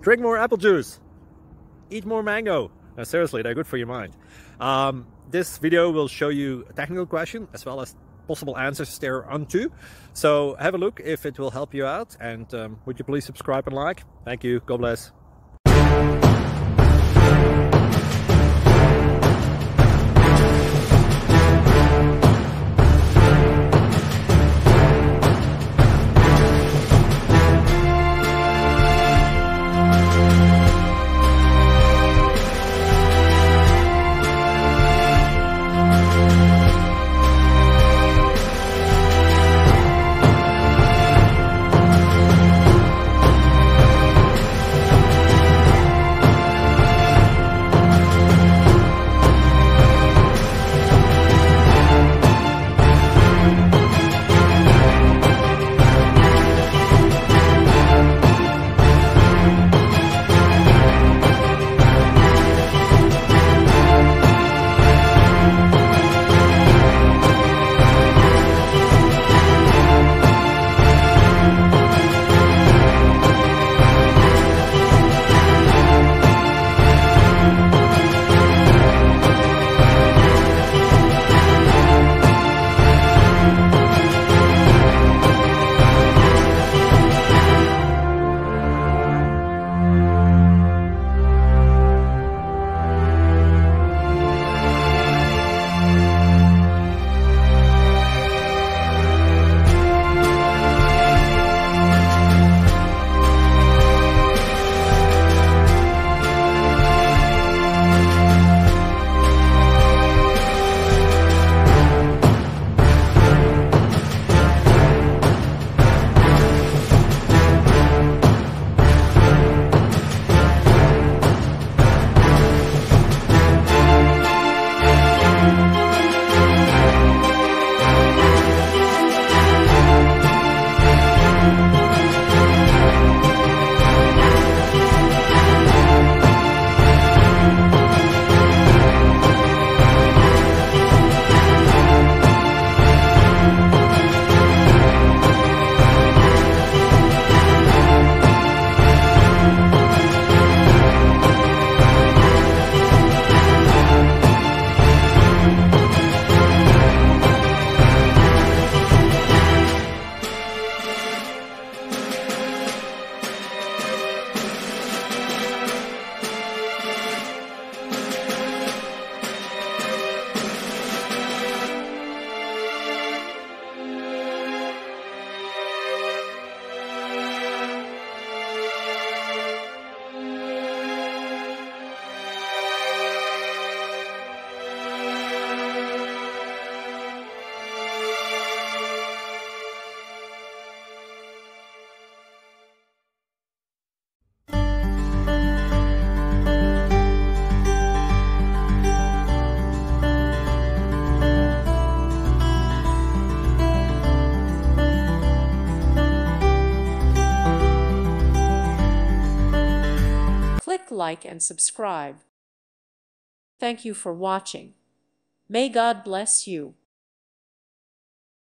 Drink more apple juice. Eat more mango. Seriously, they're good for your mind. This video will show you a technical question as well as possible answers thereunto. So have a look if it will help you out, and would you please subscribe and like? Thank you. God bless. Click like and subscribe. Thank you for watching. May God bless you.